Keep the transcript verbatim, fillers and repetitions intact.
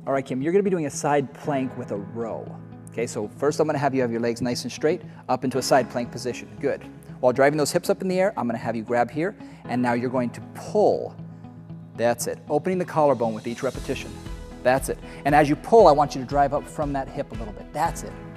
All right, Kim, you're gonna be doing a side plank with a row. Okay, so first I'm gonna have you have your legs nice and straight, up into a side plank position. Good. While driving those hips up in the air, I'm gonna have you grab here, and now you're going to pull. That's it. Opening the collarbone with each repetition. That's it. And as you pull, I want you to drive up from that hip a little bit. That's it.